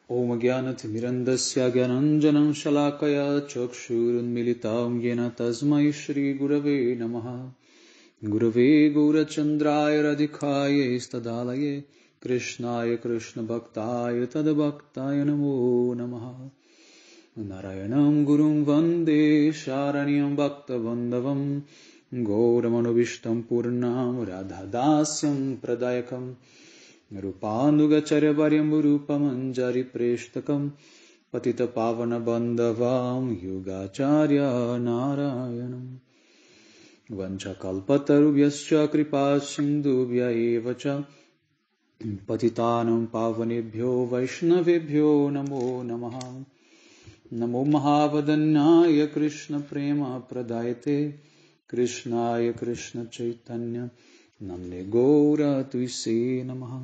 Om Jnanatimirandasya Jnananjanam Shalakaya Chakshurunmilitam Yena Tasmai Shri Gurave Namaha Gurave Gaurachandraya Radhikaya Istadalaye Krishnaya Krishna Bhaktaya Tadabhaktaya Namo Namaha Narayanam Gurum Vande Sharanyam Bhakta Vandavam Gauramanovistam Purnam Radhadasyam Pradayakam Rupanugacharyavaryan Rupamanjari Preshtakam Patita Pavana Bandhavam Yugacharya Narayanam Vanchakalpatarubhyascha Kripa Sindhubhya Evacha Patitanam Pavanebhyo Vaishnavebhyo Namo Namaha Namo Mahavadanyaya Krishna Prema Pradayate Krishnaya Krishna Chaitanya Namne Gaura Tuise Namaha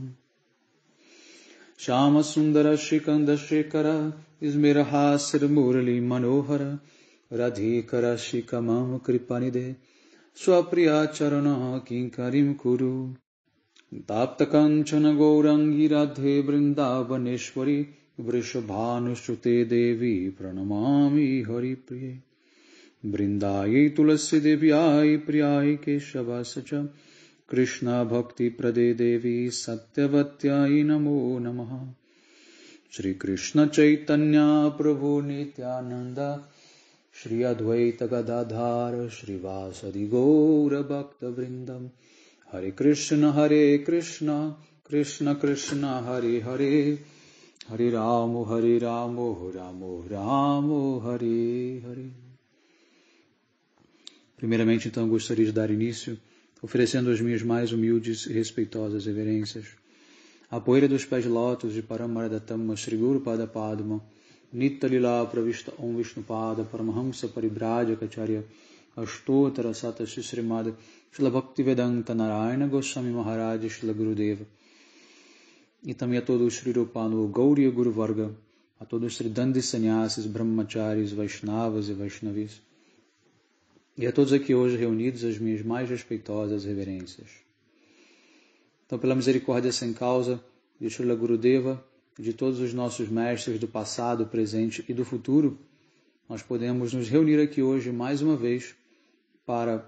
Shama Sundara Shikanda Shekara Ismirahasir Murali Manohara Radhikara Shikamam Kripanide Swapriya Charana Kinkarim Kuru Tapta Kanchana Gaurangi Radhe Vrindavaneshwari Vrishabhanushrute Devi Pranamami Hari Priye Vrindayi Tulasi Devyai Priyai Keshavasacha Krishna Bhakti Prade Devi Satyavatyai Namo Namaha Shri Krishna Chaitanya Prabhu Nityananda Shri Advaita Gadadhar Shri Vasadi Gaura Bhakta Vrindam Hare Krishna Krishna Krishna Hare Hare Hare Ramo Ramo Ramo Hare Hare. Primeiramente, então, gostaria de dar início oferecendo as minhas mais humildes e respeitosas reverências à poeira dos pés de lótus de Paramaradattama Shri Guru Pada Padma Nitya Lila Pravishta Om Vishnupada Paramahamsa Paribrajacacharya Ashtotara Sata Srimad Shila Bhaktivedanta Narayana Goswami Maharaj Shila Gurudeva, e também a todos os Sri Rupanu Gauriya Guru Varga, a todos os Sri Dandi Sannyasis, Brahmacharis, Vaishnavas e Vaishnavis, e a todos aqui hoje reunidos as minhas mais respeitosas reverências. Então, pela misericórdia sem causa de Srila Gurudeva e de todos os nossos mestres do passado, presente e do futuro, nós podemos nos reunir aqui hoje mais uma vez para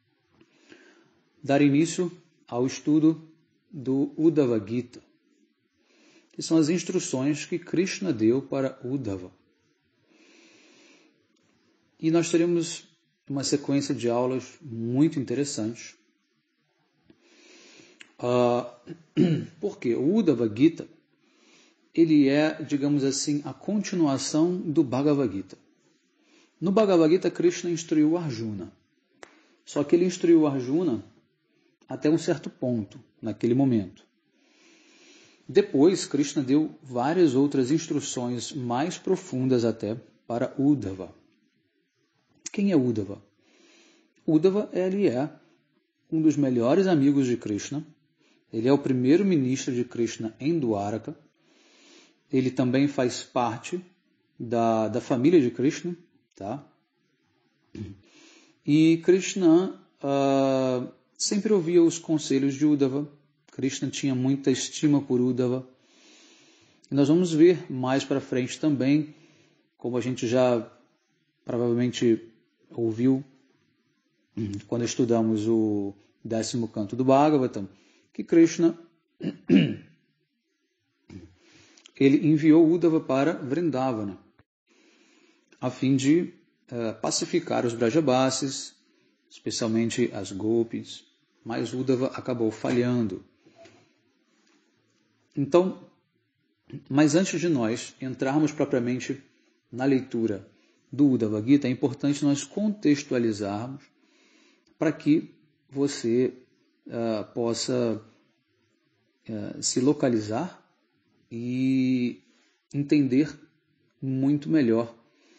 dar início ao estudo do Uddhava Gita, que são as instruções que Krishna deu para Uddhava. E nós teremos uma sequência de aulas muito interessantes. Porque o Uddhava Gita, ele é, digamos assim, a continuação do Bhagavad Gita. No Bhagavad Gita, Krishna instruiu Arjuna. Só que ele instruiu Arjuna até um certo ponto, naquele momento. Depois, Krishna deu várias outras instruções mais profundas até para Uddhava. Quem é Uddhava? Uddhava, ele é um dos melhores amigos de Krishna. Ele é o primeiro ministro de Krishna em Dwaraka. Ele também faz parte da família de Krishna. Tá? E Krishna sempre ouvia os conselhos de Uddhava. Krishna tinha muita estima por Uddhava. E nós vamos ver mais para frente também, como a gente já provavelmente ouviu quando estudamos o 10º canto do Bhagavatam, que Krishna ele enviou Uddhava para Vrindavana, a fim de pacificar os Brajabasis, especialmente as Gopis, mas Uddhava acabou falhando. Então, mas antes de nós entrarmos propriamente na leitura do Uddhava Gita, é importante nós contextualizarmos para que você possa se localizar e entender muito melhor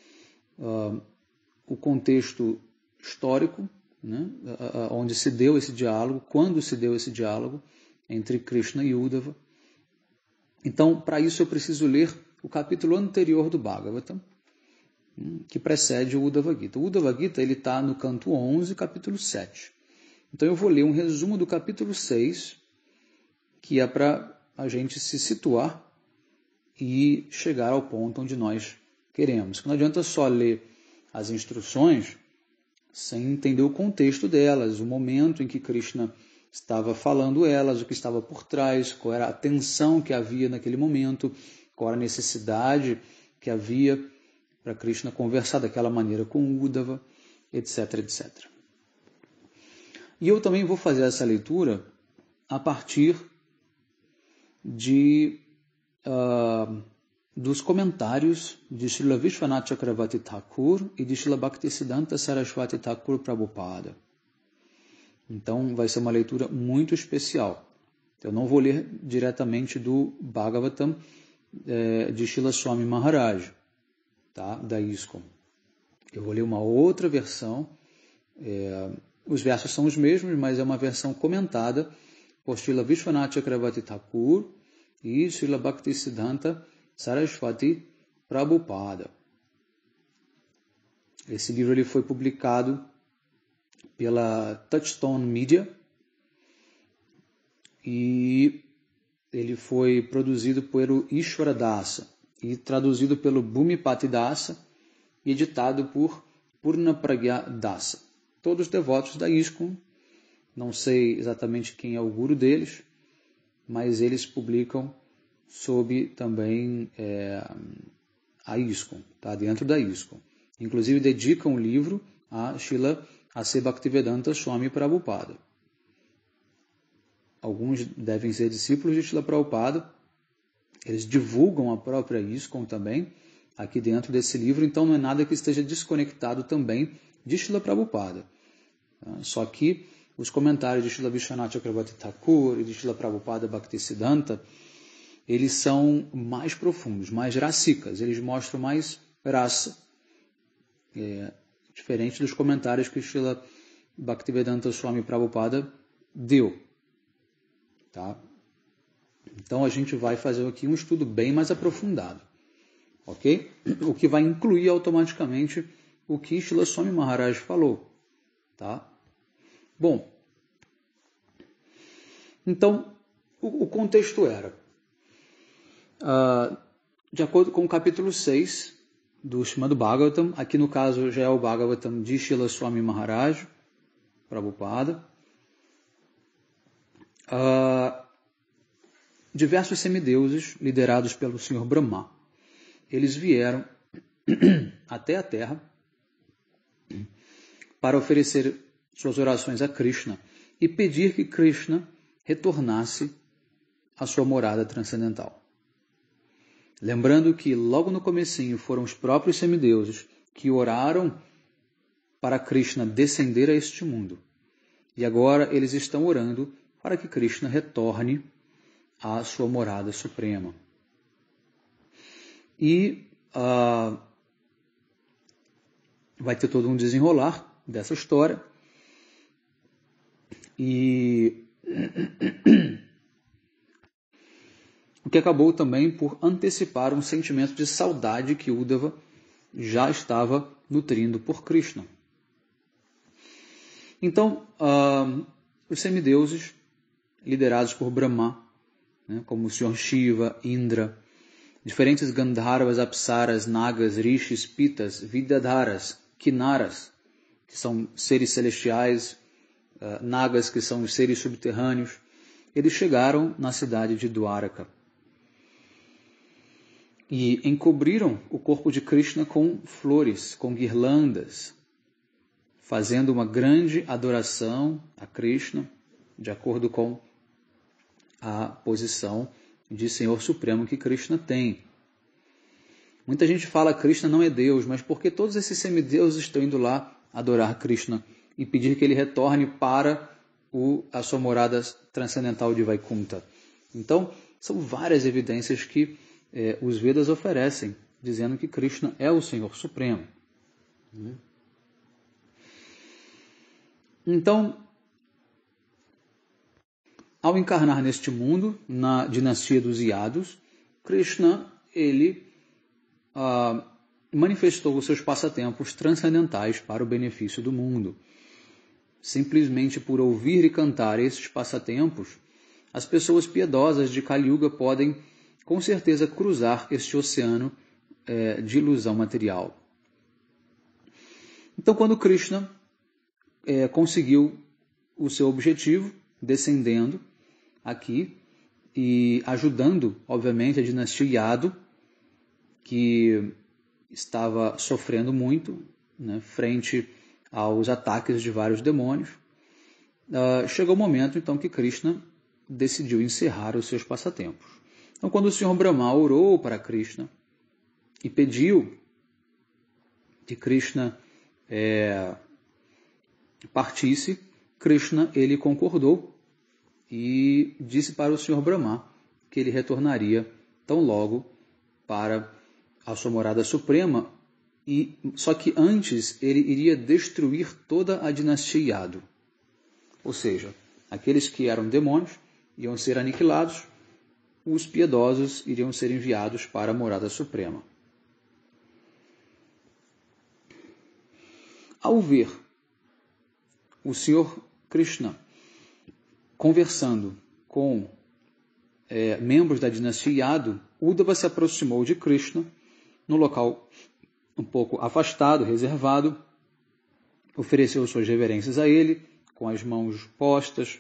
o contexto histórico, né, onde se deu esse diálogo, quando se deu esse diálogo entre Krishna e Uddhava. Então, para isso eu preciso ler o capítulo anterior do Bhagavatam, que precede o Uddhava Gita. O Uddhava Gita está no canto 11, capítulo 7. Então eu vou ler um resumo do capítulo 6, que é para a gente se situar e chegar ao ponto onde nós queremos. Não adianta só ler as instruções sem entender o contexto delas, o momento em que Krishna estava falando elas, o que estava por trás, qual era a tensão que havia naquele momento, qual era a necessidade que havia para Krishna conversar daquela maneira com Uddhava, etc, etc. E eu também vou fazer essa leitura a partir dos comentários de Srila Vishwanath Chakravarti Thakur e de Srila Bhaktisiddhanta Saraswati Thakur Prabhupada. Então vai ser uma leitura muito especial. Eu não vou ler diretamente do Bhagavatam de Srila Swami Maharaj, tá? Da ISKCON. Eu vou ler uma outra versão. Os versos são os mesmos, mas é uma versão comentada por Srila Vishwanath Chakravarti Thakur e Srila Bhaktisiddhanta Saraswati Prabhupada. Esse livro ele foi publicado pela Touchstone Media e ele foi produzido pelo Ishwara Dasa e traduzido pelo Bhumipati Dasa e editado por Purna Pragya Dasa. Todos devotos da ISKCON, não sei exatamente quem é o guru deles, mas eles publicam sob também a ISKCON, tá? Dentro da ISKCON. Inclusive dedicam o livro a Srila A.C. Bhaktivedanta Swami Prabhupada. Alguns devem ser discípulos de Srila Prabhupada. Eles divulgam a própria ISKCON também aqui dentro desse livro, então não é nada que esteja desconectado também de Srila Prabhupada. Só que os comentários de Srila Vishwanath Chakravarti Thakur e de Srila Prabhupada Bhaktisiddhanta, eles são mais profundos, mais rasikas, eles mostram mais rasa, diferente dos comentários que Srila Bhaktivedanta Swami Prabhupada deu. Tá? Então a gente vai fazer aqui um estudo bem mais aprofundado, ok? O que vai incluir automaticamente o que Srila Swami Maharaj falou. Tá? Bom, então o contexto era, de acordo com o capítulo 6 do Srimad Bhagavatam, aqui no caso já é o Bhagavatam de Srila Swami Maharaj Prabhupada, diversos semideuses liderados pelo Senhor Brahma, eles vieram até a Terra para oferecer suas orações a Krishna e pedir que Krishna retornasse à sua morada transcendental. Lembrando que logo no comecinho foram os próprios semideuses que oraram para Krishna descender a este mundo. E agora eles estão orando para que Krishna retorne à sua morada suprema. E vai ter todo um desenrolar dessa história. E o que acabou também por antecipar um sentimento de saudade que Uddhava já estava nutrindo por Krishna. Então, os semideuses, liderados por Brahma, né, como o Senhor Shiva, Indra, diferentes Gandharvas, Apsaras, Nagas, Rishis, Pitas, Vidyadharas, Kinnaras, que são seres celestiais, Nagas, que são os seres subterrâneos, eles chegaram na cidade de Dwaraka e encobriram o corpo de Krishna com flores, com guirlandas, fazendo uma grande adoração a Krishna, de acordo com a posição de Senhor Supremo que Krishna tem. Muita gente fala que Krishna não é Deus, mas por que todos esses semideuses estão indo lá adorar Krishna e pedir que ele retorne para a sua morada transcendental de Vaikuntha? Então, são várias evidências que os Vedas oferecem, dizendo que Krishna é o Senhor Supremo. Então, ao encarnar neste mundo, na dinastia dos Yados, Krishna, ele manifestou os seus passatempos transcendentais para o benefício do mundo. Simplesmente por ouvir e cantar esses passatempos, as pessoas piedosas de Kali Yuga podem com certeza, cruzar este oceano de ilusão material. Então, quando Krishna conseguiu o seu objetivo, descendendo aqui e ajudando, obviamente, a dinastia Yadu, que estava sofrendo muito, né, frente aos ataques de vários demônios, chegou o momento, então, que Krishna decidiu encerrar os seus passatempos. Então, quando o Senhor Brahma orou para Krishna e pediu que Krishna partisse, Krishna ele concordou e disse para o Senhor Brahma que ele retornaria tão logo para a sua morada suprema, só que antes ele iria destruir toda a dinastia Yadu. Ou seja, aqueles que eram demônios iam ser aniquilados, os piedosos iriam ser enviados para a morada suprema. Ao ver o Senhor Krishna conversando com membros da dinastia Yadu, Uddhava se aproximou de Krishna no local um pouco afastado, reservado, ofereceu suas reverências a ele, com as mãos postas,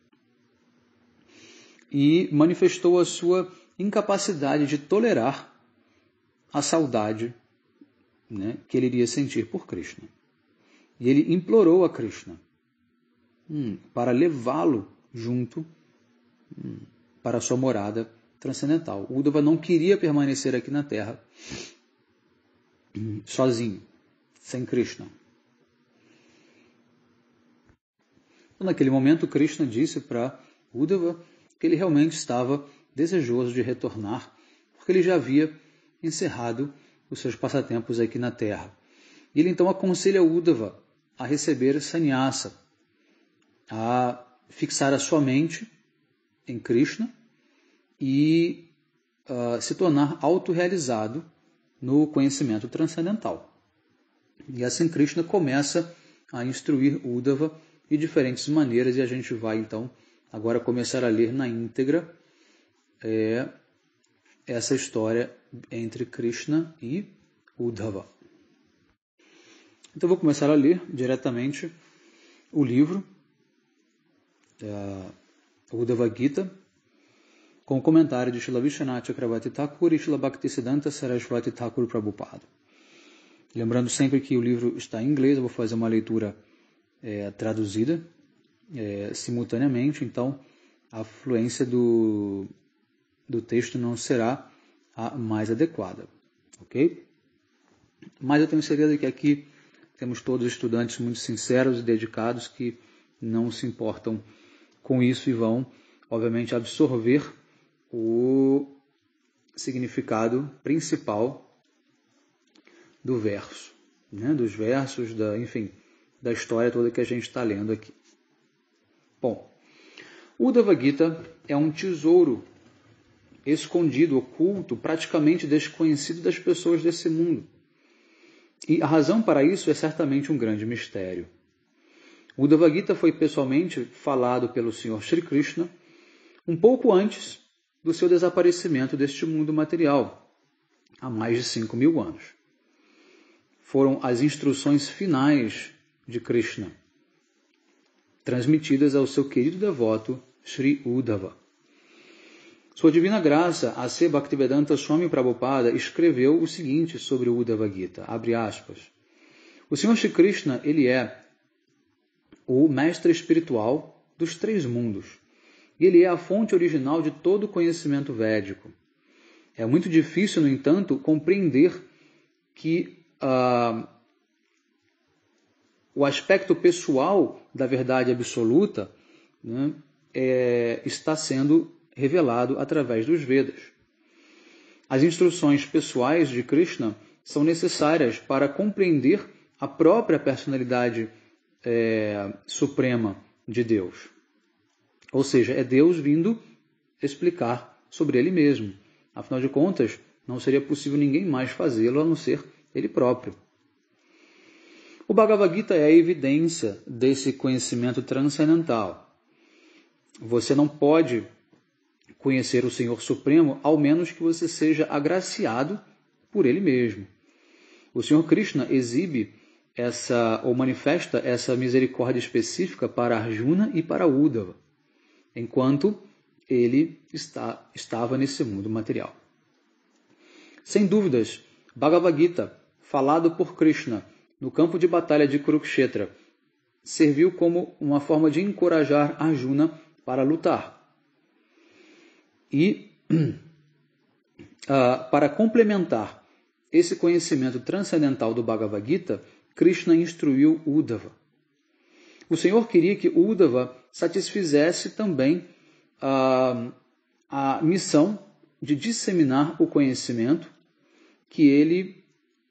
e manifestou a sua incapacidade de tolerar a saudade, né, que ele iria sentir por Krishna. E ele implorou a Krishna para levá-lo junto para a sua morada transcendental. Uddhava não queria permanecer aqui na Terra sozinho, sem Krishna. Então, naquele momento, Krishna disse para Uddhava que ele realmente estava desejoso de retornar, porque ele já havia encerrado os seus passatempos aqui na Terra. E ele então aconselha Uddhava a receber sannyasa, a fixar a sua mente em Krishna e se tornar autorrealizado no conhecimento transcendental. E assim Krishna começa a instruir Uddhava de diferentes maneiras, e a gente vai então agora começar a ler na íntegra essa história entre Krishna e Uddhava. Então vou começar a ler diretamente o livro Uddhava Gita, com o comentário de Srila Vishwanath Chakravarti Thakur e Srila Bhaktisiddhanta Saraswati Thakur Prabhupada. Lembrando sempre que o livro está em inglês, eu vou fazer uma leitura traduzida simultaneamente, então a fluência do texto não será a mais adequada, ok? Mas eu tenho certeza que aqui temos todos estudantes muito sinceros e dedicados que não se importam com isso e vão, obviamente, absorver o significado principal do verso, né? Dos versos, da história toda que a gente está lendo aqui. Bom, o Uddhava Gita é um tesouro escondido, oculto, praticamente desconhecido das pessoas desse mundo. E a razão para isso é certamente um grande mistério. O Uddhava Gita foi pessoalmente falado pelo Senhor Shri Krishna um pouco antes do seu desaparecimento deste mundo material, há mais de 5.000 anos. Foram as instruções finais de Krishna, transmitidas ao seu querido devoto Sri Uddhava. Sua Divina Graça, A.C. Bhaktivedanta Swami Prabhupada, escreveu o seguinte sobre o Uddhava Gita, abre aspas: o Senhor Shri Krishna, ele é o mestre espiritual dos 3 mundos, e ele é a fonte original de todo o conhecimento védico. É muito difícil, no entanto, compreender que o aspecto pessoal da verdade absoluta, né, está sendo revelado através dos Vedas. As instruções pessoais de Krishna são necessárias para compreender a própria personalidade suprema de Deus. Ou seja, é Deus vindo explicar sobre Ele mesmo. Afinal de contas, não seria possível ninguém mais fazê-lo a não ser Ele próprio. O Bhagavad Gita é a evidência desse conhecimento transcendental. Você não pode conhecer o Senhor Supremo, ao menos que você seja agraciado por Ele mesmo. O Senhor Krishna exibe ou manifesta essa misericórdia específica para Arjuna e para Uddhava, enquanto ele estava nesse mundo material. Sem dúvidas, Bhagavad Gita, falado por Krishna no campo de batalha de Kurukshetra, serviu como uma forma de encorajar Arjuna para lutar. E, para complementar esse conhecimento transcendental do Bhagavad Gita, Krishna instruiu Uddhava. O Senhor queria que Uddhava satisfizesse também a missão de disseminar o conhecimento que ele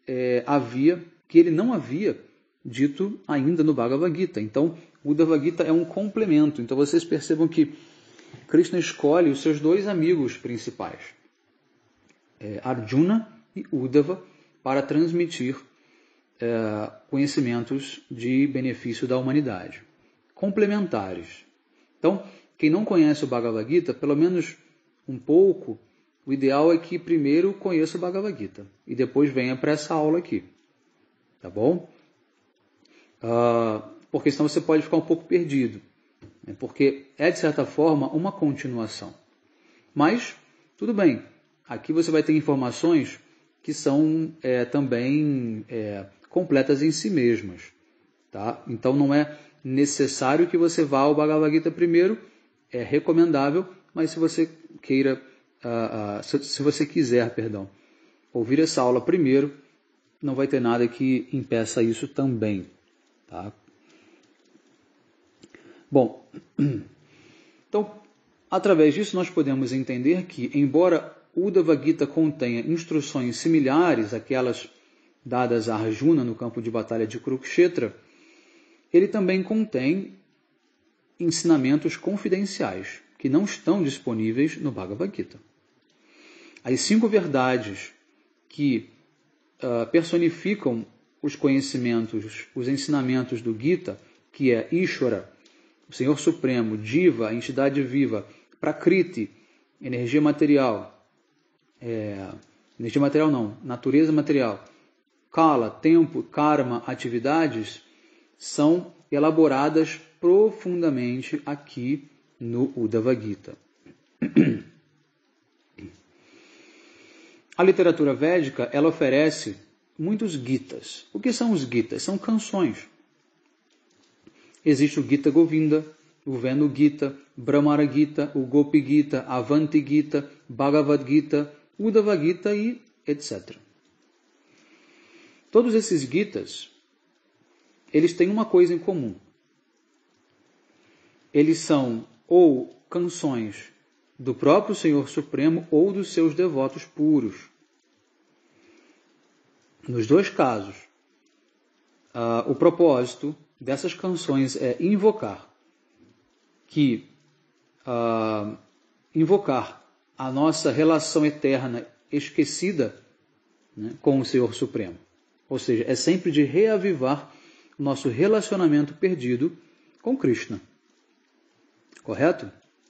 não havia dito ainda no Bhagavad Gita. Então, o Bhagavad Gita é um complemento. Então, vocês percebam que Krishna escolhe os seus dois amigos principais, Arjuna e Uddhava, para transmitir conhecimentos de benefício da humanidade, complementares. Então, quem não conhece o Bhagavad Gita, pelo menos um pouco, o ideal é que primeiro conheça o Bhagavad Gita e depois venha para essa aula aqui. Tá bom? Porque senão você pode ficar um pouco perdido. Porque é, de certa forma, uma continuação. Mas, tudo bem. Aqui você vai ter informações que são também completas em si mesmas. Tá? Então, não é necessário que você vá ao Bhagavad Gita primeiro. É recomendável, mas se você quiser, ouvir essa aula primeiro, não vai ter nada que impeça isso também. Tá? Bom, então, através disso nós podemos entender que, embora o Bhagavad Gita contenha instruções similares àquelas dadas a Arjuna no campo de batalha de Kurukshetra, ele também contém ensinamentos confidenciais que não estão disponíveis no Bhagavad Gita. As 5 verdades que personificam os conhecimentos, os ensinamentos do Gita, que é Ishvara, o Senhor Supremo, Jiva, a entidade viva, Prakriti, energia material, natureza material, Kala, tempo, Karma, atividades, são elaboradas profundamente aqui no Uddhava Gita. A literatura védica, ela oferece muitos Gitas. O que são os Gitas? São canções. Existe o Gita Govinda, o Venu Gita, Brahmara Gita, o Gopi Gita, Avanti Gita, Bhagavad Gita, Uddhava Gita e etc. Todos esses Gitas, eles têm uma coisa em comum. Eles são ou canções do próprio Senhor Supremo ou dos seus devotos puros. Nos dois casos, o propósito dessas canções é invocar a nossa relação eterna esquecida, né, com o Senhor Supremo. Ou seja, é sempre de reavivar o nosso relacionamento perdido com Krishna. Correto?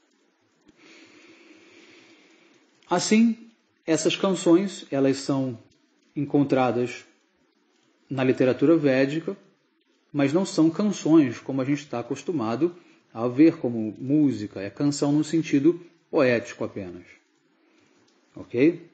Assim, essas canções, elas são encontradas na literatura védica, mas não são canções como a gente está acostumado a ver como música. É canção no sentido poético apenas. Ok?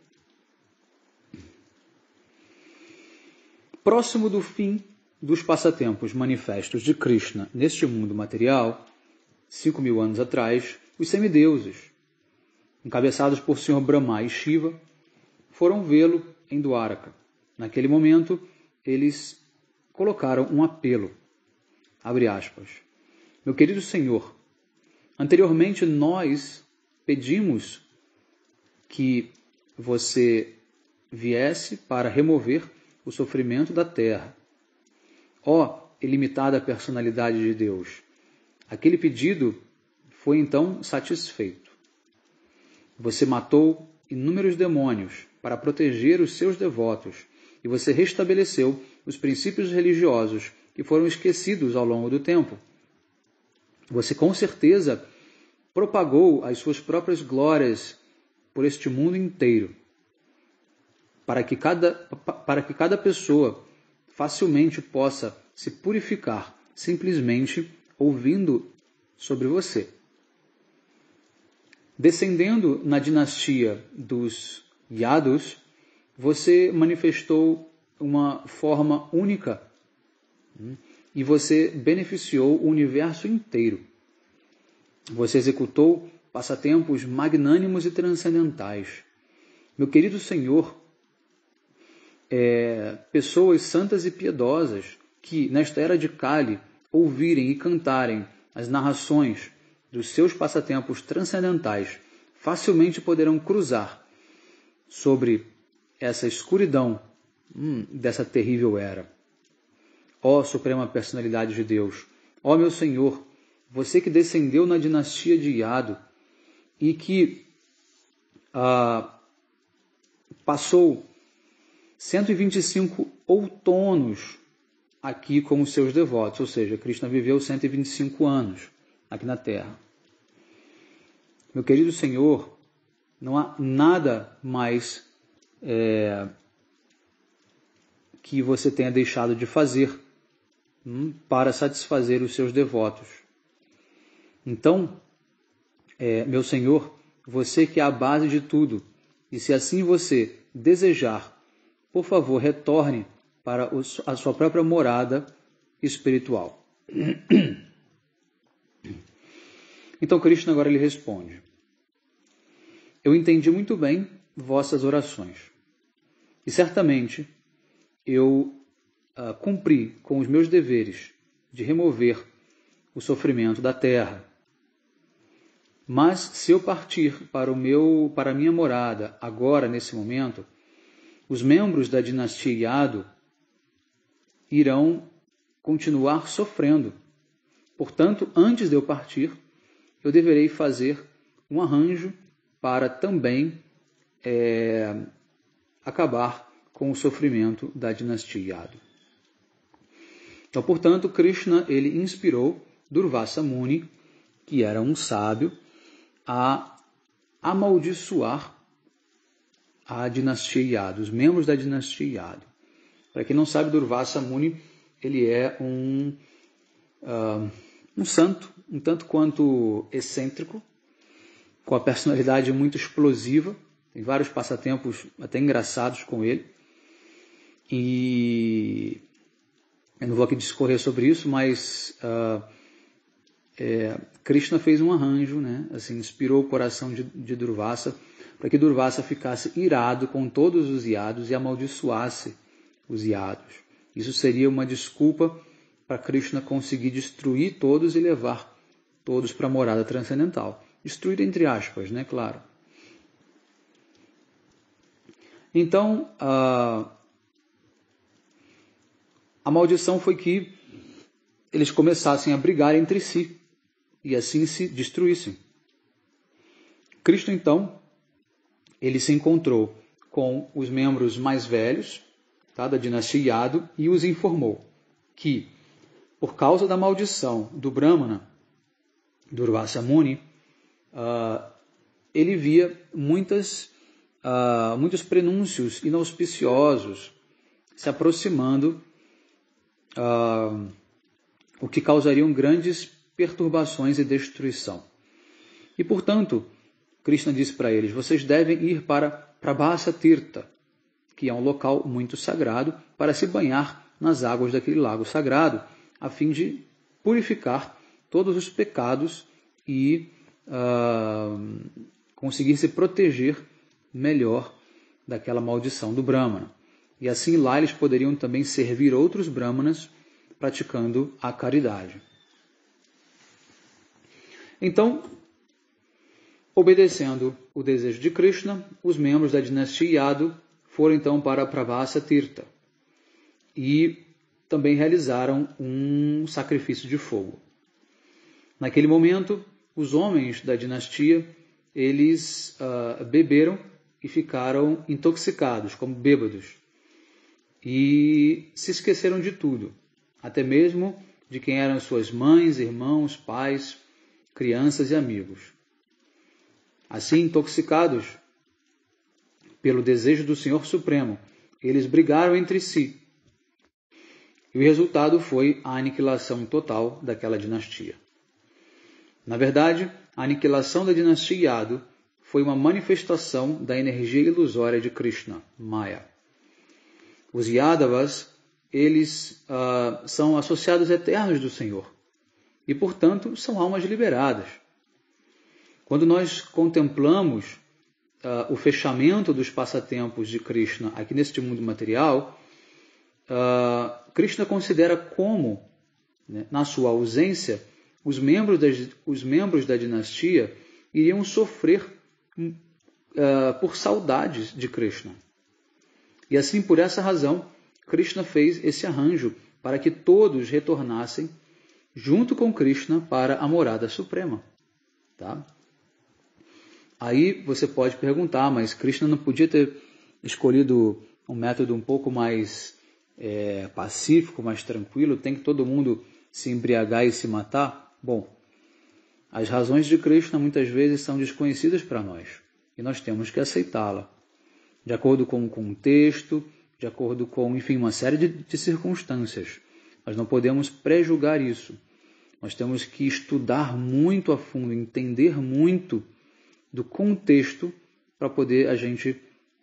Próximo do fim dos passatempos manifestos de Krishna neste mundo material, 5.000 anos atrás, os semideuses, encabeçados por Sr. Brahma e Shiva, foram vê-lo em Dwaraka. Naquele momento, eles colocaram um apelo. Abre aspas. Meu querido Senhor, anteriormente nós pedimos que você viesse para remover o sofrimento da terra. Ó ilimitada personalidade de Deus, aquele pedido foi então satisfeito. Você matou inúmeros demônios para proteger os seus devotos e você restabeleceu os princípios religiosos que foram esquecidos ao longo do tempo. Você com certeza propagou as suas próprias glórias por este mundo inteiro, para que cada pessoa facilmente possa se purificar simplesmente ouvindo sobre você. Descendendo na dinastia dos Yadus, você manifestou uma forma única e você beneficiou o universo inteiro. Você executou passatempos magnânimos e transcendentais. Meu querido Senhor, pessoas santas e piedosas que, nesta era de Kali, ouvirem e cantarem as narrações dos seus passatempos transcendentais, facilmente poderão cruzar sobre essa escuridão dessa terrível era. Ó Suprema Personalidade de Deus, ó meu Senhor, você que descendeu na dinastia de Yadu e que passou 125 outonos aqui como seus devotos, ou seja, Krishna viveu 125 anos aqui na Terra. Meu querido Senhor, não há nada mais que você tenha deixado de fazer para satisfazer os seus devotos. Então, meu Senhor, você que é a base de tudo, e se assim você desejar, por favor, retorne para a sua própria morada espiritual. Então Krishna agora lhe responde: eu entendi muito bem vossas orações, e certamente eu cumpri com os meus deveres de remover o sofrimento da terra. Mas se eu partir para a minha morada agora, nesse momento, os membros da dinastia Yadu irão continuar sofrendo. Portanto, antes de eu partir, eu deverei fazer um arranjo para também acabar com o sofrimento da dinastia Yadu. Então, portanto, Krishna ele inspirou Durvasa Muni, que era um sábio, a amaldiçoar a dinastia Yadu, os membros da dinastia Yadu. Para quem não sabe, Durvasa Muni ele é um santo, um tanto quanto excêntrico, com a personalidade muito explosiva, tem vários passatempos até engraçados com ele. E eu não vou aqui discorrer sobre isso, mas Krishna fez um arranjo, né? Assim, inspirou o coração de Durvasa para que Durvasa ficasse irado com todos os Yadus e amaldiçoasse os Yadus. Isso seria uma desculpa para Krishna conseguir destruir todos e levar todos para a morada transcendental. Destruir entre aspas, né? Claro. Então, a maldição foi que eles começassem a brigar entre si e assim se destruíssem. Krishna, então, ele se encontrou com os membros mais velhos da dinastia Yadu e os informou que, por causa da maldição do Brahmana, Durvasa Muni, ele via muitos prenúncios inauspiciosos se aproximando, o que causariam grandes perturbações e destruição. E, portanto, Krishna disse para eles: vocês devem ir para Prabhasa Tirtha, que é um local muito sagrado, para se banhar nas águas daquele lago sagrado, a fim de purificar todos os pecados e conseguir se proteger melhor daquela maldição do Brahmana. E assim lá eles poderiam também servir outros Brahmanas praticando a caridade. Então, obedecendo o desejo de Krishna, os membros da dinastia Yadu foram então para Prabhasa Tirtha e também realizaram um sacrifício de fogo. Naquele momento, os homens da dinastia, eles beberam e ficaram intoxicados, como bêbados, e se esqueceram de tudo, até mesmo de quem eram suas mães, irmãos, pais, crianças e amigos. Assim, intoxicados pelo desejo do Senhor Supremo, eles brigaram entre si. E o resultado foi a aniquilação total daquela dinastia. Na verdade, a aniquilação da dinastia Yadu foi uma manifestação da energia ilusória de Krishna, Maya. Os Yadavas, eles são associados eternos do Senhor e, portanto, são almas liberadas. Quando nós contemplamos o fechamento dos passatempos de Krishna aqui neste mundo material, Krishna considera como, né, na sua ausência, os membros da dinastia iriam sofrer por saudades de Krishna. E assim, por essa razão, Krishna fez esse arranjo para que todos retornassem junto com Krishna para a morada suprema. Tá? Aí você pode perguntar, mas Krishna não podia ter escolhido um método um pouco mais pacífico, mais tranquilo? Tem que todo mundo se embriagar e se matar? Bom, as razões de Krishna muitas vezes são desconhecidas para nós e nós temos que aceitá-la, de acordo com o contexto, de acordo com, enfim, uma série de circunstâncias. Nós não podemos prejulgar isso. Nós temos que estudar muito a fundo, entender muito do contexto para poder a gente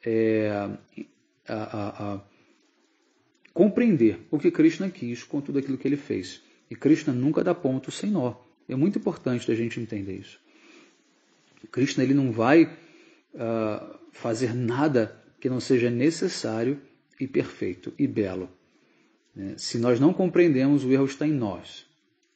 compreender o que Krishna quis com tudo aquilo que ele fez. E Krishna nunca dá ponto sem nó. É muito importante a gente entender isso. Krishna ele não vai fazer nada que não seja necessário e perfeito e belo. Se nós não compreendemos, o erro está em nós.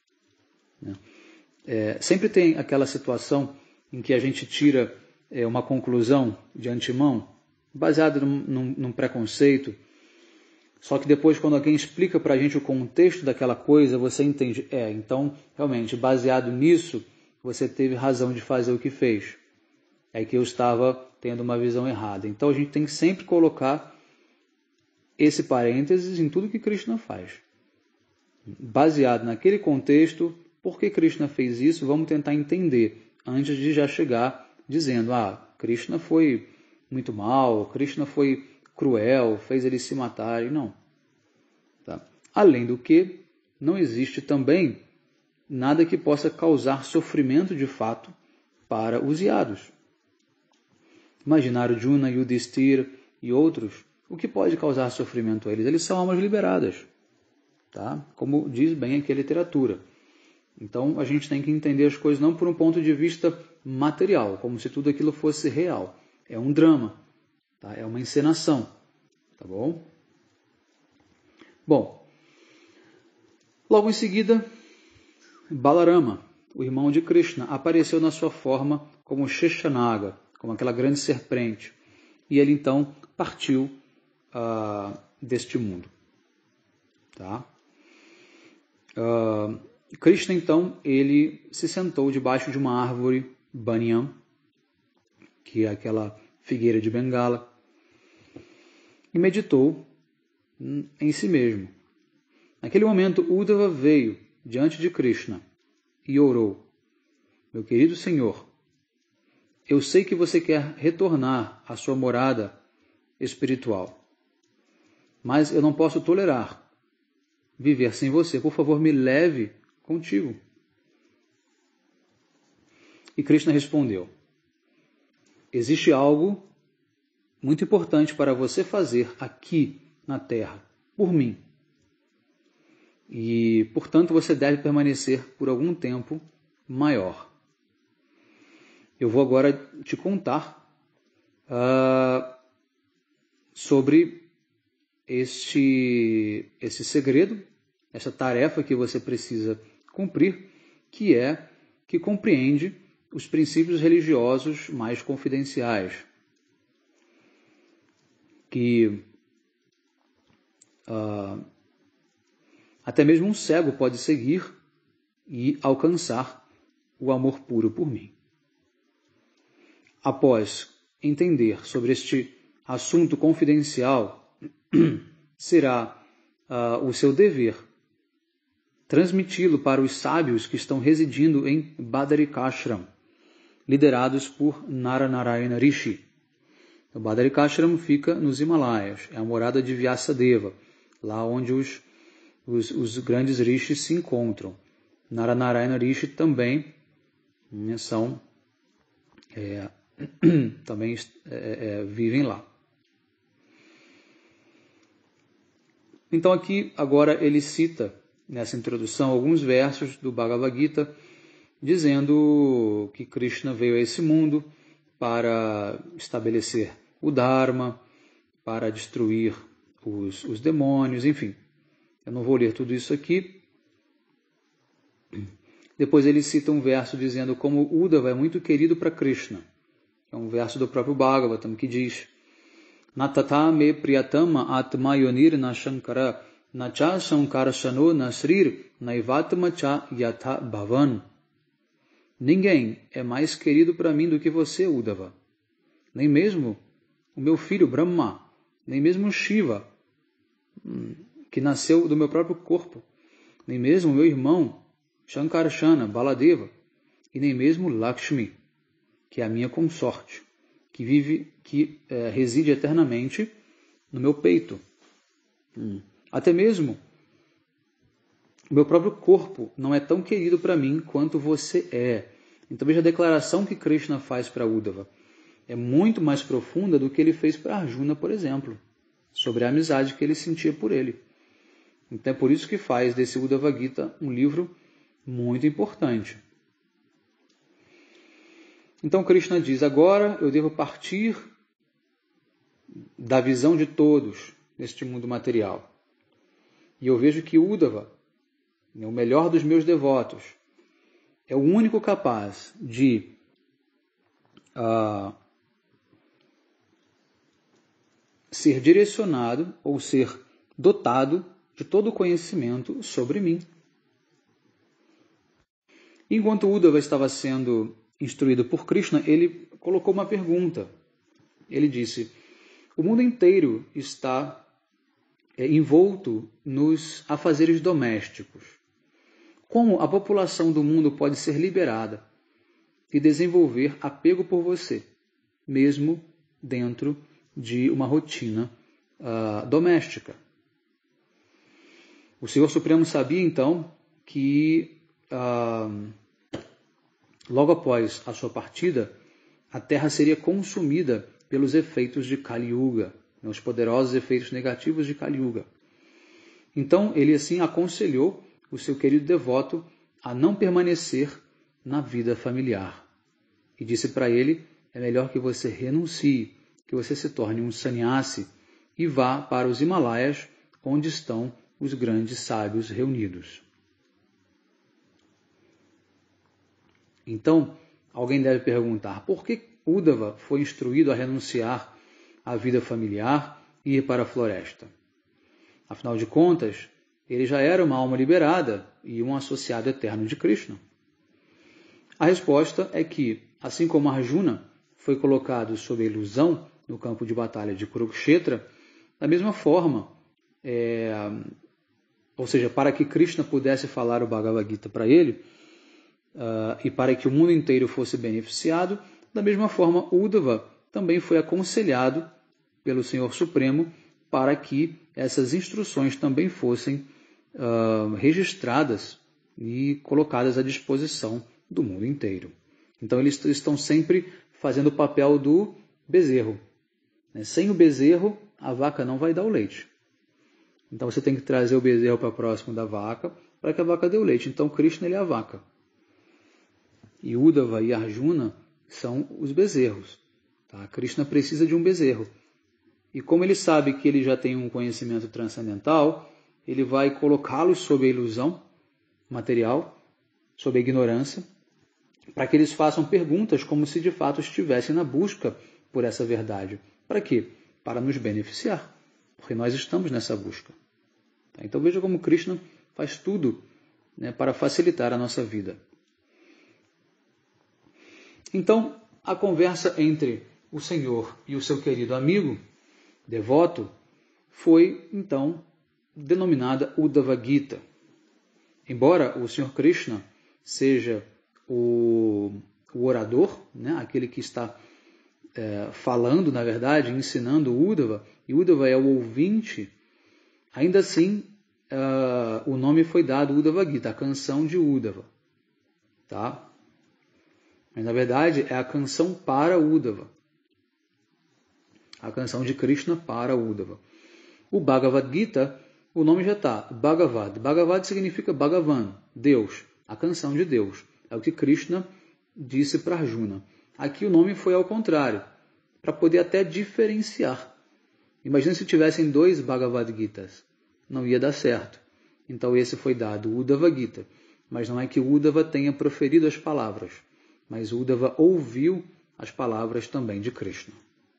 Sempre tem aquela situação em que a gente tira uma conclusão de antemão, baseada num preconceito, só que depois, quando alguém explica para a gente o contexto daquela coisa, você entende, então, realmente, baseado nisso, você teve razão de fazer o que fez. É que eu estava tendo uma visão errada. Então, a gente tem que sempre colocar esse parênteses em tudo que Krishna faz. Baseado naquele contexto, por que Krishna fez isso, vamos tentar entender, antes de já chegar dizendo, Krishna foi muito mal, Krishna foi cruel, fez eles se matarem. Não. Tá? Além do que, não existe também nada que possa causar sofrimento de fato para os Yadus. Imaginar Arjuna, Yudhishthira e outros, o que pode causar sofrimento a eles? Eles são almas liberadas, tá? Como diz bem aqui a literatura. Então a gente tem que entender as coisas não por um ponto de vista material, como se tudo aquilo fosse real. É um drama, tá? É uma encenação, tá bom? Bom, logo em seguida, Balarama, o irmão de Krishna, apareceu na sua forma como Sheshanaga, como aquela grande serpente, e ele então partiu deste mundo. Tá? Krishna então, ele se sentou debaixo de uma árvore Banyan, que é aquela figueira de Bengala, e meditou em si mesmo. Naquele momento, Uddhava veio diante de Krishna e orou: meu querido Senhor, eu sei que você quer retornar à sua morada espiritual, mas eu não posso tolerar viver sem você. Por favor, me leve contigo. E Krishna respondeu: existe algo muito importante para você fazer aqui na Terra, por mim. E, portanto, você deve permanecer por algum tempo maior. Eu vou agora te contar sobre esse segredo, essa tarefa que você precisa cumprir, que compreende os princípios religiosos mais confidenciais, que até mesmo um cego pode seguir e alcançar o amor puro por mim. Após entender sobre este assunto confidencial, será o seu dever transmiti-lo para os sábios que estão residindo em Badarikashram. liderados por Naranarayana Rishi. O Badarikashram fica nos Himalaias, é a morada de Vyasadeva, lá onde os grandes rishis se encontram. Naranarayana Rishi também vivem lá. Então aqui, agora, ele cita, nessa introdução, alguns versos do Bhagavad Gita, dizendo que Krishna veio a esse mundo para estabelecer o Dharma, para destruir os demônios, enfim. Eu não vou ler tudo isso aqui. Depois ele cita um verso dizendo como Uddhava é muito querido para Krishna. É um verso do próprio Bhagavatam que diz: Natata me priyatama atma yonir na shankara na cha shankarashano na srir naivatma cha yatha bhavan. Ninguém é mais querido para mim do que você, Uddhava. Nem mesmo o meu filho Brahma, nem mesmo Shiva, que nasceu do meu próprio corpo, nem mesmo o meu irmão Shankarshana, Baladeva, e nem mesmo Lakshmi, que é a minha consorte, que reside eternamente no meu peito. Até mesmo o meu próprio corpo não é tão querido para mim quanto você é. Então veja a declaração que Krishna faz para Uddhava. É muito mais profunda do que ele fez para Arjuna, por exemplo, sobre a amizade que ele sentia por ele. Então é por isso que faz desse Uddhava Gita um livro muito importante. Então Krishna diz: agora eu devo partir da visão de todos neste mundo material. E eu vejo que Uddhava, o melhor dos meus devotos, é o único capaz de ser direcionado ou ser dotado de todo o conhecimento sobre mim. Enquanto Uddhava estava sendo instruído por Krishna, ele colocou uma pergunta. Ele disse: o mundo inteiro está envolto nos afazeres domésticos. Como a população do mundo pode ser liberada e desenvolver apego por você, mesmo dentro de uma rotina doméstica? O Senhor Supremo sabia, então, que logo após a sua partida, a Terra seria consumida pelos efeitos de Kali Yuga, os poderosos efeitos negativos de Kali Yuga. Então, ele assim aconselhou o seu querido devoto a não permanecer na vida familiar. E disse para ele: é melhor que você renuncie, que você se torne um sannyasi e vá para os Himalaias, onde estão os grandes sábios reunidos. Então, alguém deve perguntar: por que Uddhava foi instruído a renunciar à vida familiar e ir para a floresta? Afinal de contas, ele já era uma alma liberada e um associado eterno de Krishna. A resposta é que, assim como Arjuna foi colocado sob a ilusão no campo de batalha de Kurukshetra, da mesma forma, ou seja, para que Krishna pudesse falar o Bhagavad Gita para ele, e para que o mundo inteiro fosse beneficiado, da mesma forma, Uddhava também foi aconselhado pelo Senhor Supremo para que essas instruções também fossem registradas e colocadas à disposição do mundo inteiro. Então eles estão sempre fazendo o papel do bezerro. Sem o bezerro, a vaca não vai dar o leite. Então você tem que trazer o bezerro para próximo da vaca para que a vaca dê o leite. Então Krishna ele é a vaca. E Uddhava e Arjuna são os bezerros. Tá? Krishna precisa de um bezerro. E como ele sabe que ele já tem um conhecimento transcendental, ele vai colocá-los sob a ilusão material, sob a ignorância, para que eles façam perguntas como se de fato estivessem na busca por essa verdade. Para quê? Para nos beneficiar, porque nós estamos nessa busca. Tá? Então veja como Krishna faz tudo, para facilitar a nossa vida. Então, a conversa entre o Senhor e o seu querido amigo, devoto, foi, então, denominada Uddhava Gita. Embora o Senhor Krishna seja o o orador, né, aquele que está falando, na verdade, ensinando o Uddhava, e Uddhava é o ouvinte, ainda assim o nome foi dado Uddhava Gita, a canção de Uddhava. Tá? Mas na verdade é a canção para Uddhava. A canção de Krishna para Uddhava. O Bhagavad Gita, o nome já está, Bhagavad. Bhagavad significa Bhagavan, Deus, a canção de Deus. É o que Krishna disse para Arjuna. Aqui o nome foi ao contrário, para poder até diferenciar. Imagina se tivessem 2 Bhagavad Gitas, não ia dar certo. Então esse foi dado Uddhava Gita, mas não é que Uddhava tenha proferido as palavras, mas Uddhava ouviu as palavras também de Krishna.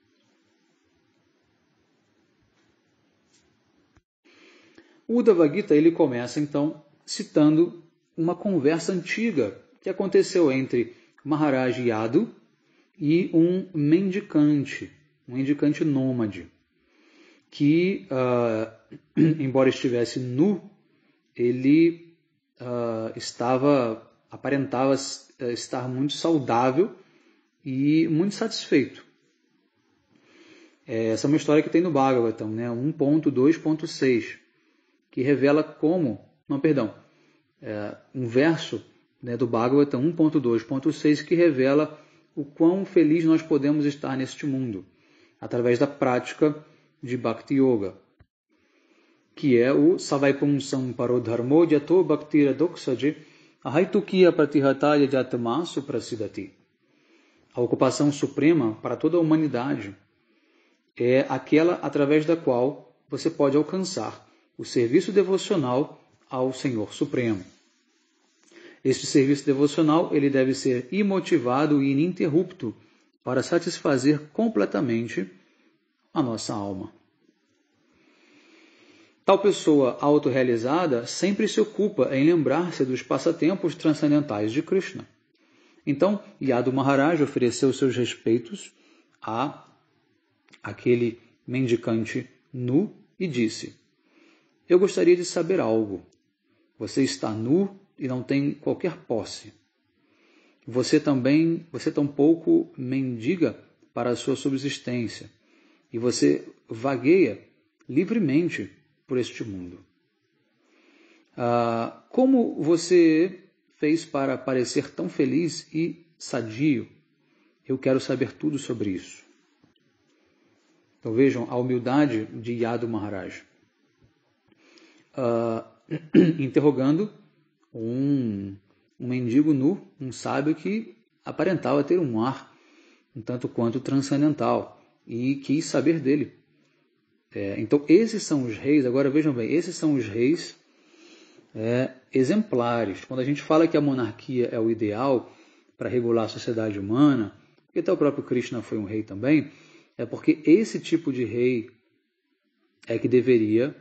O Uddhava Gita ele começa então citando uma conversa antiga que aconteceu entre Maharaj Yadu e um mendicante nômade, que, embora estivesse nu, ele aparentava estar muito saudável e muito satisfeito. Essa é uma história que tem no Bhagavatam, né, 1.2.6, que revela como... um verso, né, do Bhagavatam 1.2.6 que revela o quão feliz nós podemos estar neste mundo, através da prática de Bhakti Yoga, que é o Savaipumsam Parodharmo Jato Bhaktira Doksaji Ahaitukiya Pratihataya Jatama Suprasidati. A ocupação suprema para toda a humanidade é aquela através da qual você pode alcançar o serviço devocional ao Senhor Supremo. Este serviço devocional ele deve ser imotivado e ininterrupto para satisfazer completamente a nossa alma. Tal pessoa autorrealizada sempre se ocupa em lembrar-se dos passatempos transcendentais de Krishna. Então, Yadu Maharaj ofereceu seus respeitos a aquele mendicante nu e disse: eu gostaria de saber algo. Você está nu e não tem qualquer posse. Você tampouco mendiga para a sua subsistência. E você vagueia livremente por este mundo. Como você fez para parecer tão feliz e sadio? Eu quero saber tudo sobre isso. Então vejam a humildade de Yadu Maharaj. Interrogando um mendigo nu, um sábio que aparentava ter um ar um tanto quanto transcendental e quis saber dele. Então esses são os reis, agora vejam bem, esses são os reis exemplares. Quando a gente fala que a monarquia é o ideal para regular a sociedade humana, porque até o próprio Krishna foi um rei também, é porque esse tipo de rei é que deveria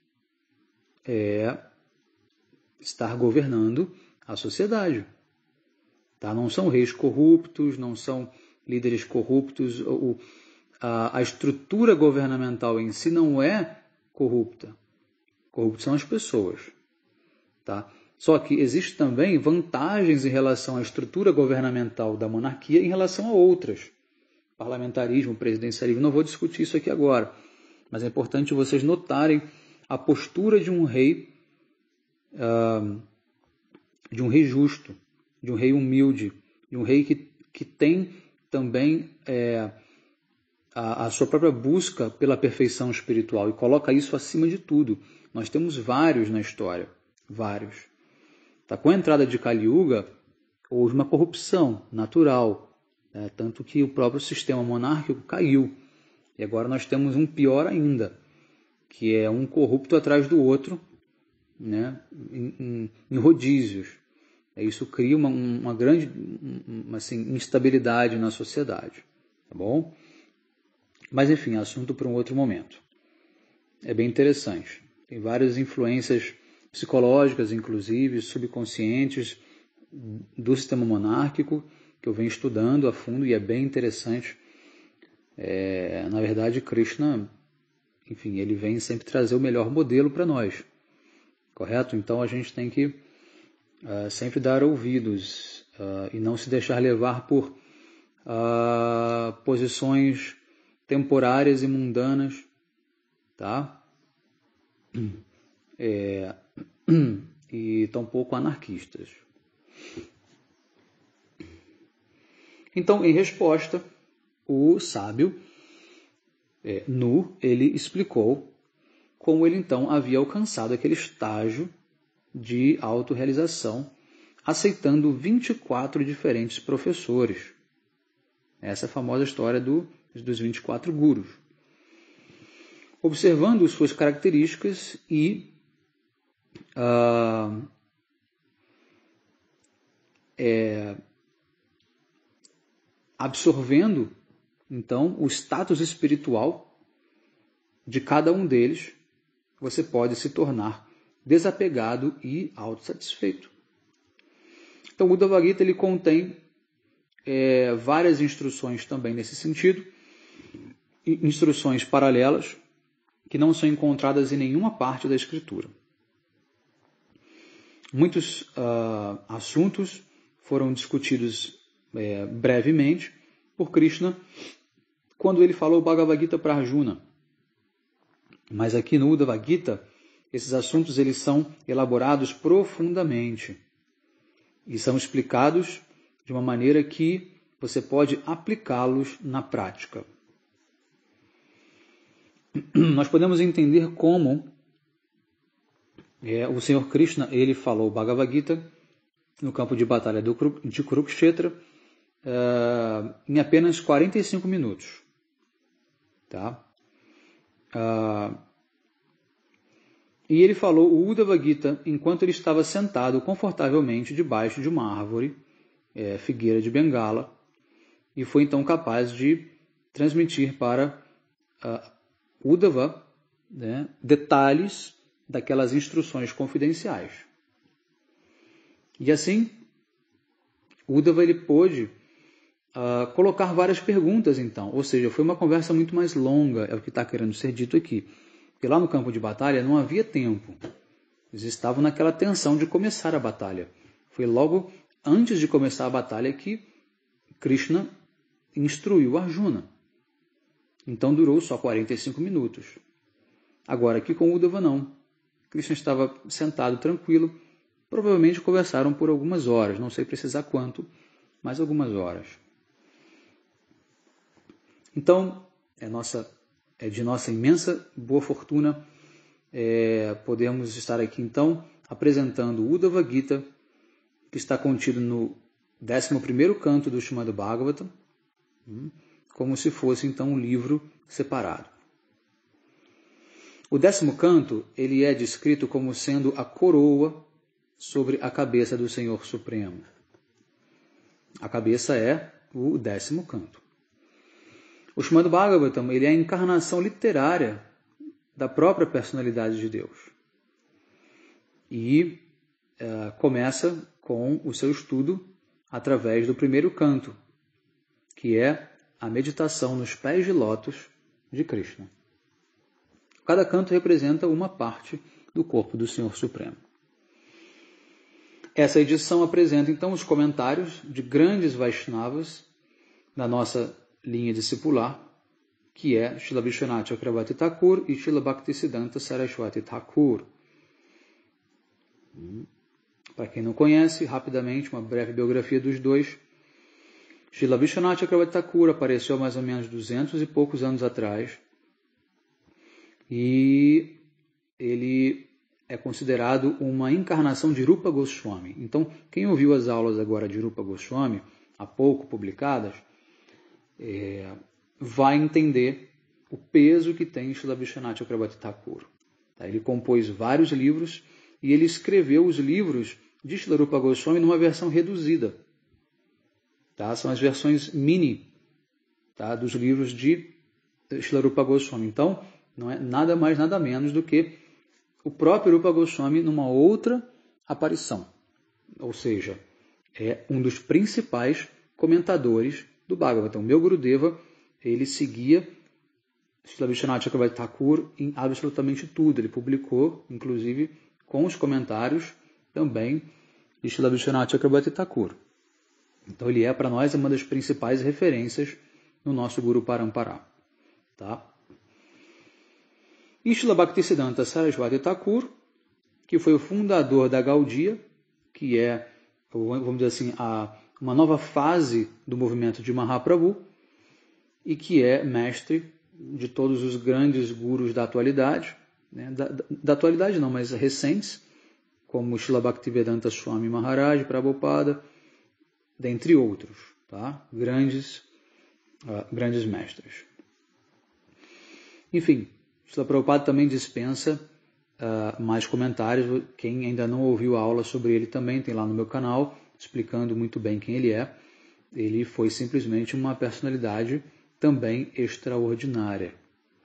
estar governando a sociedade. Tá? Não são reis corruptos, não são líderes corruptos. A estrutura governamental em si não é corrupta. Corruptos são as pessoas. Tá? Só que existem também vantagens em relação à estrutura governamental da monarquia em relação a outras. Parlamentarismo, presidencialismo, não vou discutir isso aqui agora. Mas é importante vocês notarem a postura de um rei justo, de um rei humilde, de um rei que tem também a sua própria busca pela perfeição espiritual e coloca isso acima de tudo. Nós temos vários na história, vários. Tá? Com a entrada de Kali Yuga, houve uma corrupção natural, tanto que o próprio sistema monárquico caiu. E agora nós temos um pior ainda, que é um corrupto atrás do outro, né, em rodízios. Isso cria uma grande instabilidade na sociedade. Tá bom? Mas, enfim, assunto para um outro momento. É bem interessante. Tem várias influências psicológicas, inclusive, subconscientes do sistema monárquico, que eu venho estudando a fundo e é bem interessante. Na verdade, Krishna, enfim, ele vem sempre trazer o melhor modelo para nós. Correto? Então, a gente tem que sempre dar ouvidos e não se deixar levar por posições temporárias e mundanas, tá? E tampouco anarquistas. Então, em resposta, o sábio Nu, ele explicou como ele então havia alcançado aquele estágio de autorrealização, aceitando 24 diferentes professores. Essa é a famosa história dos 24 gurus. Observando suas características e absorvendo, então, o status espiritual de cada um deles, você pode se tornar desapegado e autossatisfeito. Então, o Uddhava Gita ele contém várias instruções também nesse sentido, instruções paralelas que não são encontradas em nenhuma parte da Escritura. Muitos assuntos foram discutidos brevemente por Krishna quando ele falou o Bhagavad Gita para Arjuna. Mas aqui no Uddhava Gita, esses assuntos eles são elaborados profundamente e são explicados de uma maneira que você pode aplicá-los na prática. Nós podemos entender como o Senhor Krishna ele falou o Bhagavad Gita no campo de batalha de Kurukshetra em apenas 45 minutos. Tá? E ele falou o Uddhava Gita enquanto ele estava sentado confortavelmente debaixo de uma árvore, figueira de Bengala, e foi então capaz de transmitir para Uddhava detalhes daquelas instruções confidenciais. E assim, Uddhava ele pôde colocar várias perguntas, então. Ou seja, foi uma conversa muito mais longa, é o que está querendo ser dito aqui. Porque lá no campo de batalha não havia tempo. Eles estavam naquela tensão de começar a batalha. Foi logo antes de começar a batalha que Krishna instruiu Arjuna. Então durou só 45 minutos. Agora aqui com Uddhava não. Krishna estava sentado tranquilo. Provavelmente conversaram por algumas horas. Não sei precisar quanto, mas algumas horas. Então, é de nossa imensa boa fortuna podermos estar aqui, então, apresentando o Uddhava Gita, que está contido no 11º canto do Srimad Bhagavatam, como se fosse, então, um livro separado. O 10º canto, ele é descrito como sendo a coroa sobre a cabeça do Senhor Supremo. A cabeça é o 10º canto. O Srimad Bhagavatam ele é a encarnação literária da própria personalidade de Deus. E começa com o seu estudo através do 1º canto, que é a meditação nos pés de lótus de Krishna. Cada canto representa uma parte do corpo do Senhor Supremo. Essa edição apresenta, então, os comentários de grandes Vaishnavas da nossa linha discipular, que é Srila Vishwanath Chakravarti Thakur e Srila Bhaktisiddhanta Saraswati Thakur. Para quem não conhece, rapidamente, uma breve biografia dos dois. Srila Vishwanath Chakravarti Thakur apareceu há mais ou menos 200 e poucos anos atrás, e ele é considerado uma encarnação de Rupa Goswami. Então, quem ouviu as aulas agora de Rupa Goswami, há pouco publicadas, vai entender o peso que tem Srila Vishwanath Chakravarti Thakur. Ele compôs vários livros e ele escreveu os livros de Srila Rupa Goswami numa versão reduzida. São as versões mini dos livros de Srila Rupa Goswami. Então, não é nada mais, nada menos do que o próprio Rupa Goswami numa outra aparição. Ou seja, é um dos principais comentadores do Bhagavatam. Meu Gurudeva, ele seguia Srila Vishwanath Chakravarti Thakur em absolutamente tudo. Ele publicou, inclusive, com os comentários também de Srila Vishwanath Chakravarti Thakur. Então ele é para nós uma das principais referências no nosso Guru Parampara. Tá? Srila Bhaktisiddhanta Saraswati Thakur, que foi o fundador da Gaudiya, que é, vamos dizer assim, uma nova fase do movimento de Mahaprabhu, e que é mestre de todos os grandes gurus da atualidade, né? da atualidade não, mas recentes, como Srila Bhaktivedanta Swami Maharaj, Prabhupada, dentre outros, tá? Grandes mestres. Enfim, Srila Prabhupada também dispensa mais comentários. Quem ainda não ouviu a aula sobre ele também tem lá no meu canal, explicando muito bem quem ele é. Ele foi simplesmente uma personalidade também extraordinária.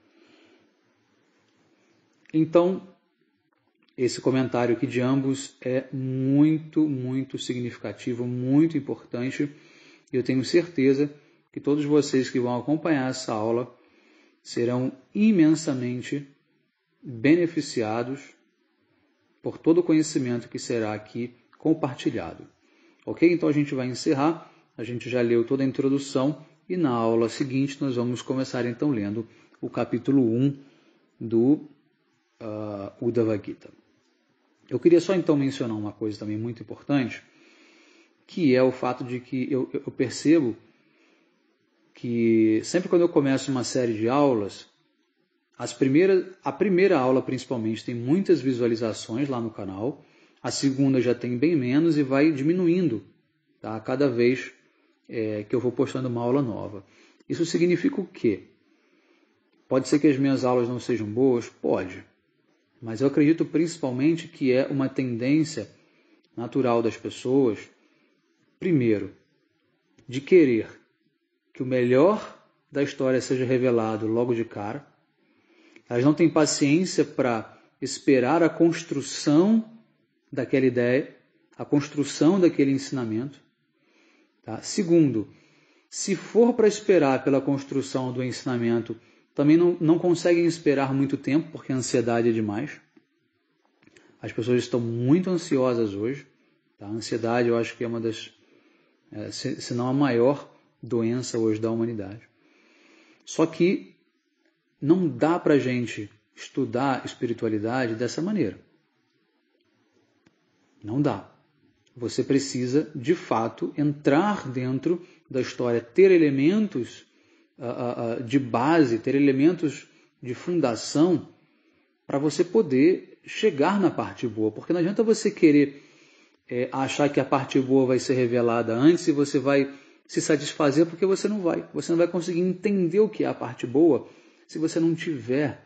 Então, esse comentário aqui de ambos é muito, muito significativo, muito importante. Eu tenho certeza que todos vocês que vão acompanhar essa aula serão imensamente beneficiados por todo o conhecimento que será aqui compartilhado. Ok? Então a gente vai encerrar. A gente já leu toda a introdução e na aula seguinte nós vamos começar então lendo o capítulo 1 do Uddhava Gita. Eu queria só então mencionar uma coisa também muito importante, que é o fato de que eu percebo que sempre quando eu começo uma série de aulas, a primeira aula principalmente tem muitas visualizações lá no canal, a segunda já tem bem menos e vai diminuindo, tá? Cada vez que eu vou postando uma aula nova. Isso significa o quê? Pode ser que as minhas aulas não sejam boas? Pode. Mas eu acredito principalmente que é uma tendência natural das pessoas, primeiro, de querer que o melhor da história seja revelado logo de cara. Elas não têm paciência para esperar a construção daquela ideia, a construção daquele ensinamento. Tá? Segundo, se for para esperar pela construção do ensinamento, também não conseguem esperar muito tempo, porque a ansiedade é demais. As pessoas estão muito ansiosas hoje. Tá? A ansiedade, eu acho que é uma das, se não a maior doença hoje da humanidade. Só que não dá para a gente estudar espiritualidade dessa maneira. Não dá. Você precisa, de fato, entrar dentro da história, ter elementos de base, ter elementos de fundação para você poder chegar na parte boa. Porque não adianta você querer achar que a parte boa vai ser revelada antes e você vai se satisfazer, porque você não vai. Você não vai conseguir entender o que é a parte boa se você não tiver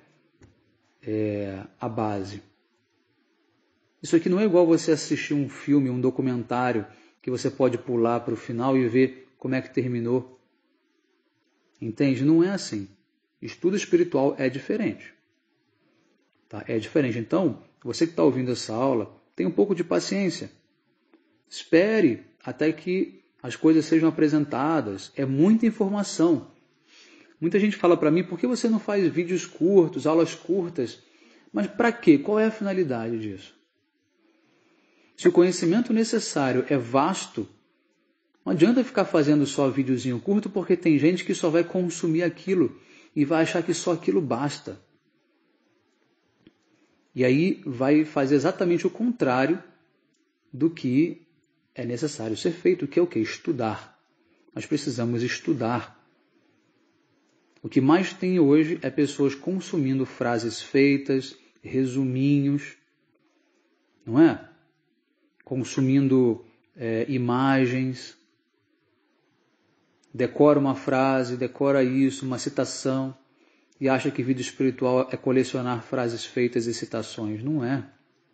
a base. Isso aqui não é igual você assistir um filme, um documentário, que você pode pular para o final e ver como é que terminou. Entende? Não é assim. Estudo espiritual é diferente. Tá? É diferente. Então, você que está ouvindo essa aula, tenha um pouco de paciência. Espere até que as coisas sejam apresentadas. É muita informação. Muita gente fala para mim, por que você não faz vídeos curtos, aulas curtas? Mas para quê? Qual é a finalidade disso? Se o conhecimento necessário é vasto, não adianta ficar fazendo só videozinho curto, porque tem gente que só vai consumir aquilo e vai achar que só aquilo basta. E aí vai fazer exatamente o contrário do que é necessário ser feito, que é o quê? Estudar. Nós precisamos estudar. O que mais tem hoje é pessoas consumindo frases feitas, resuminhos, não é? Consumindo imagens, decora uma frase, decora isso, uma citação, e acha que vida espiritual é colecionar frases feitas e citações. Não é.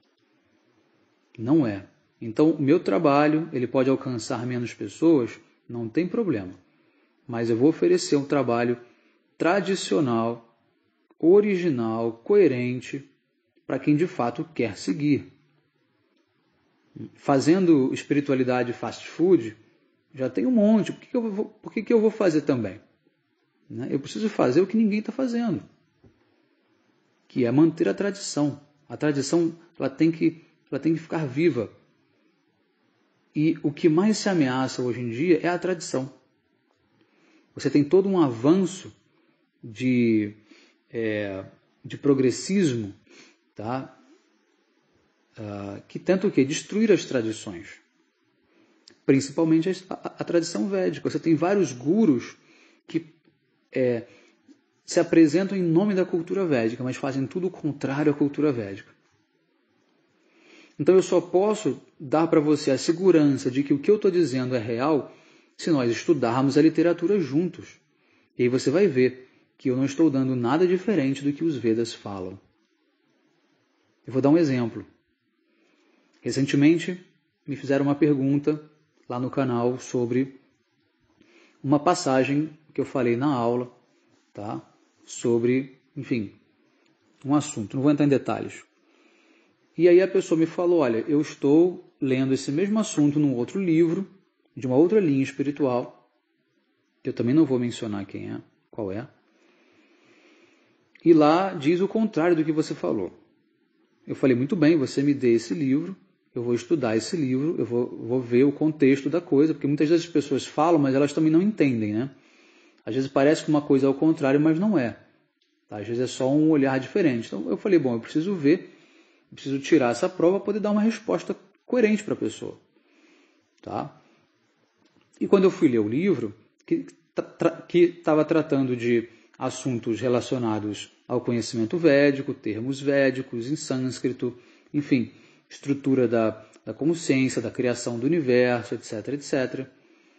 Não é. Então, o meu trabalho, ele pode alcançar menos pessoas, não tem problema. Mas eu vou oferecer um trabalho tradicional, original, coerente, para quem de fato quer seguir. Fazendo espiritualidade fast food, já tem um monte. Por que eu vou fazer também? Eu preciso fazer o que ninguém está fazendo, que é manter a tradição. A tradição ela tem que ficar viva. E o que mais se ameaça hoje em dia é a tradição. Você tem todo um avanço de progressismo, tá? Que tenta o quê? Destruir as tradições. Principalmente a tradição védica. Você tem vários gurus que se apresentam em nome da cultura védica, mas fazem tudo o contrário à cultura védica. Então eu só posso dar para você a segurança de que o que eu estou dizendo é real se nós estudarmos a literatura juntos. E aí você vai ver que eu não estou dando nada diferente do que os Vedas falam. Eu vou dar um exemplo. Recentemente me fizeram uma pergunta lá no canal sobre uma passagem que eu falei na aula, tá? Sobre, enfim, um assunto. Não vou entrar em detalhes. E aí a pessoa me falou, olha, eu estou lendo esse mesmo assunto num outro livro, de uma outra linha espiritual, que eu também não vou mencionar qual é, e lá diz o contrário do que você falou. Eu falei, muito bem, você me dê esse livro, eu vou estudar esse livro, eu vou ver o contexto da coisa, porque muitas vezes as pessoas falam, mas elas também não entendem, né? Às vezes parece que uma coisa é o contrário, mas não é. Tá? Às vezes é só um olhar diferente. Então eu falei, bom, eu preciso ver, eu preciso tirar essa prova para poder dar uma resposta coerente para a pessoa. Tá? E quando eu fui ler o livro, que estava tratando de assuntos relacionados ao conhecimento védico, termos védicos em sânscrito, enfim, estrutura da consciência, da criação do universo, etc, etc.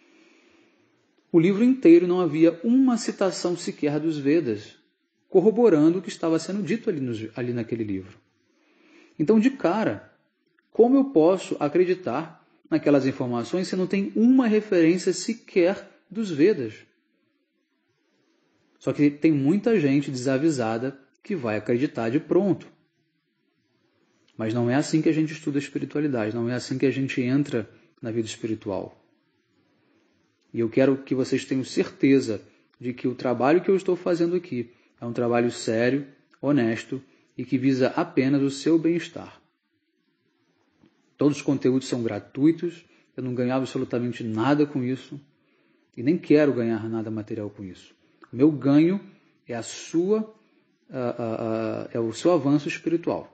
O livro inteiro não havia uma citação sequer dos Vedas, corroborando o que estava sendo dito ali naquele livro. Então, de cara, como eu posso acreditar naquelas informações se não tem uma referência sequer dos Vedas? Só que tem muita gente desavisada que vai acreditar de pronto. Mas não é assim que a gente estuda a espiritualidade, não é assim que a gente entra na vida espiritual. E eu quero que vocês tenham certeza de que o trabalho que eu estou fazendo aqui é um trabalho sério, honesto e que visa apenas o seu bem-estar. Todos os conteúdos são gratuitos, eu não ganho absolutamente nada com isso e nem quero ganhar nada material com isso. O meu ganho é o seu avanço espiritual.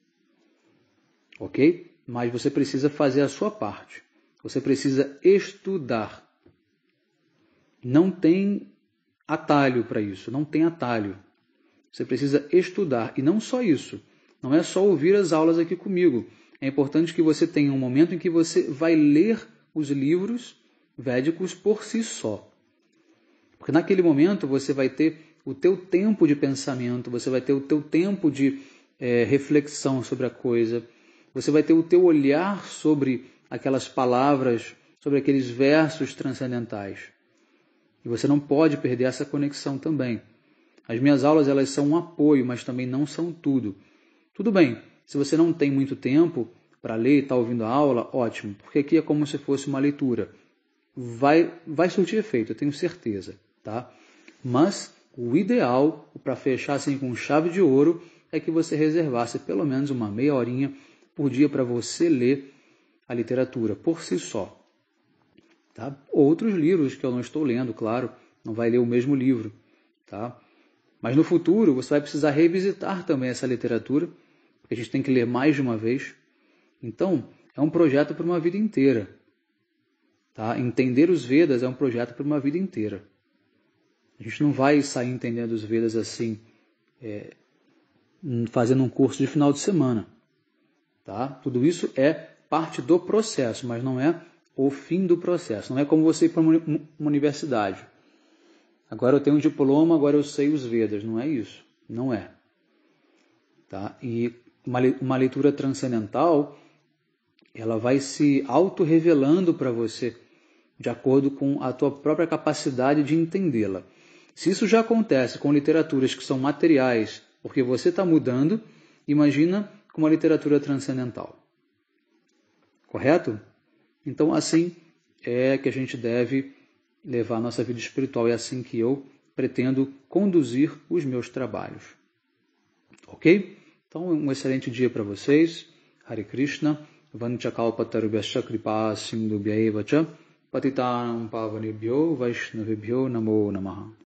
Ok? Mas você precisa fazer a sua parte. Você precisa estudar. Não tem atalho para isso, não tem atalho. Você precisa estudar. E não só isso. Não é só ouvir as aulas aqui comigo. É importante que você tenha um momento em que você vai ler os livros védicos por si só. Porque naquele momento você vai ter o teu tempo de pensamento, você vai ter o teu tempo de reflexão sobre a coisa, você vai ter o teu olhar sobre aquelas palavras, sobre aqueles versos transcendentais. E você não pode perder essa conexão também. As minhas aulas elas são um apoio, mas também não são tudo. Tudo bem, se você não tem muito tempo para ler e está ouvindo a aula, ótimo, porque aqui é como se fosse uma leitura. Vai surtir efeito, eu tenho certeza. Tá? Mas o ideal, para fechar assim com chave de ouro, é que você reservasse pelo menos uma meia horinha por dia para você ler a literatura por si só. Tá? Outros livros que eu não estou lendo, claro, não vai ler o mesmo livro. Tá? Mas no futuro você vai precisar revisitar também essa literatura, porque a gente tem que ler mais de uma vez. Então, é um projeto para uma vida inteira. Tá? Entender os Vedas é um projeto para uma vida inteira. A gente não vai sair entendendo os Vedas assim, fazendo um curso de final de semana. Tá? Tudo isso é parte do processo, mas não é o fim do processo. Não é como você ir para uma universidade. Agora eu tenho um diploma, agora eu sei os Vedas. Não é isso. Não é. Tá? E uma leitura transcendental, ela vai se auto-revelando para você, de acordo com a tua própria capacidade de entendê-la. Se isso já acontece com literaturas que são materiais, porque você está mudando, imagina com uma literatura transcendental. Correto? Então, assim é que a gente deve levar a nossa vida espiritual. É assim que eu pretendo conduzir os meus trabalhos. Ok? Então, um excelente dia para vocês. Hare Krishna. vanchakalpatarvyasya kripa sindhubhyaiva cha patitanam pavanebhyo vaishnavibhyo namo namaha.